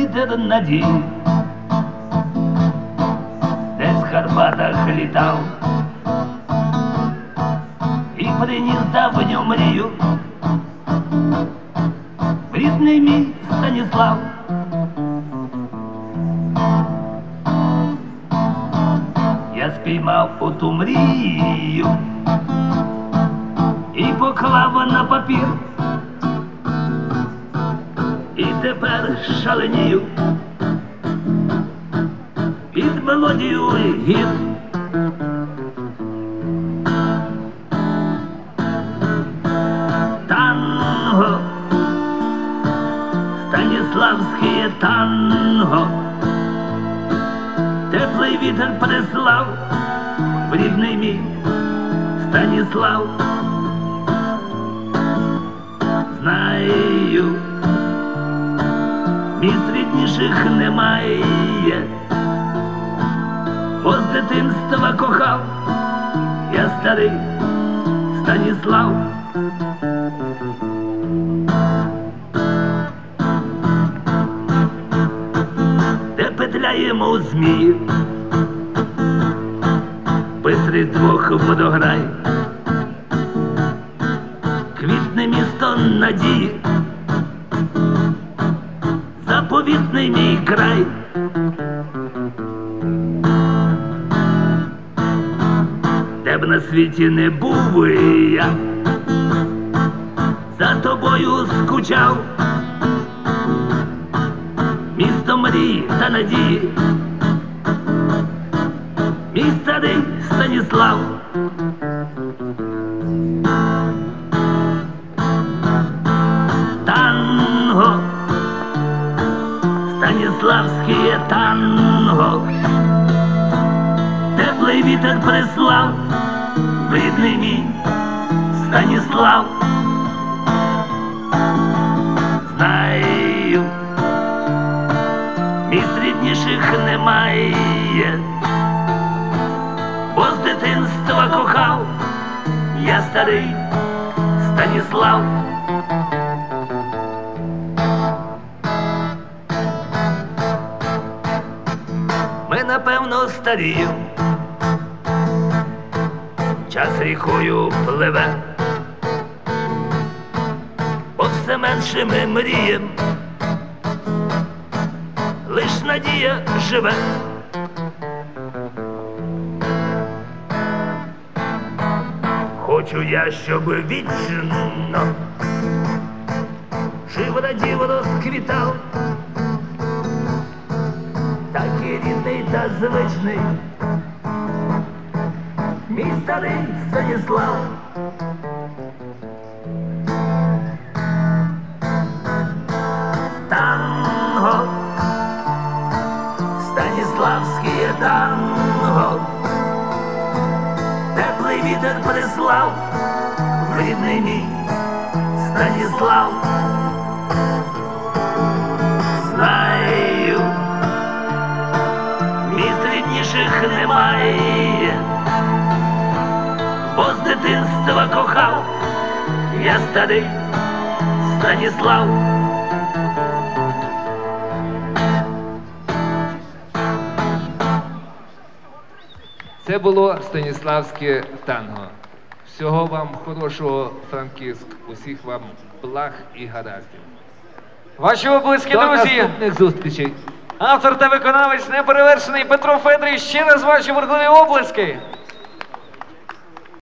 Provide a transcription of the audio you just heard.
вітер надії, десь в Карпатах літав і приніс давню мрію в рідний мій Станіслав. Я спіймав оту мрію і поклав на папір, і тепер шаленію під мелодію гір. Танго, станіславське танго, теплий вітер прислав в рідний мій Станіслав. Знаю, міст рідніших немає, бо з дитинства кохав я старий Станіслав. Де петляємо у змії, бистрий з двох водограй, квітне місто надії, заповітний мій край. Де б на світі не був я, за тобою скучав. Місто мрії та надії, мій старий Станіслав. Танго, станіславське танго, теплий вітер прислав в рідний мій Станіслав. Знаю, міст рідніших немає, бо з дитинства кохав я старий Станіслав. Ми, напевно, старіємо, час рікою пливе, бо все менше ми мрієм, лиш надія живе. Хочу я, щоб вічно жив, радів, розквітав, так і рідний та звичний мій старий Станіслав. Танго, станіславське танго, теплий вітер прислав в рідний мій Станіслав. Знаю, міст рідніших немає, бо з дитинства кохав я старий Станіслав. Це було станіславське танго. Всього вам хорошого, Франківськ, усіх вам благ і гараздів. Ваші облиски, До друзі! наступних зустрічей! Автор та виконавець неперевершений Петро Федрий. Ще раз ваші бурхливі облиски!